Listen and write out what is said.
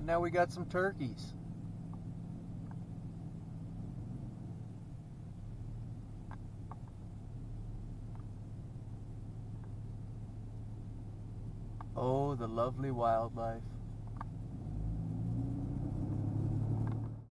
now we got some turkeys. Oh, the lovely wildlife.